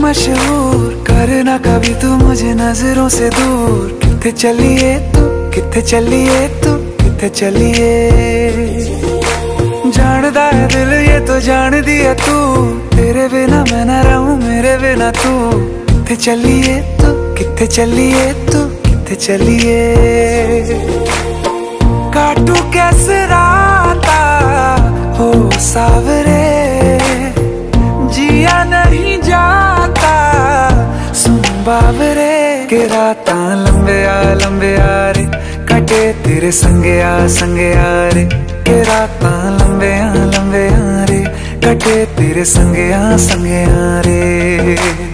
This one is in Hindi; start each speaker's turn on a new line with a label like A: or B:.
A: मशहूर, करना कभी तू मुझे नजरों से दूर। किथे चलिए तू, किथे चलिए तू, किथे चलिए। जानदा है दिल ये तो जान दिया तू, तेरे बिना मैं ना रहूं मेरे बिना तू। किथे चलिए तू, किथे चलिए तू, किथे चलिए। काटू कैसे राता हो सावरे, जिया नहीं जाता सुन बाबरे। के राता लंबे आ रे, कटे तेरे संगे आ रे। के राता लंबे आ रे, कटे तेरे संगे आ रे।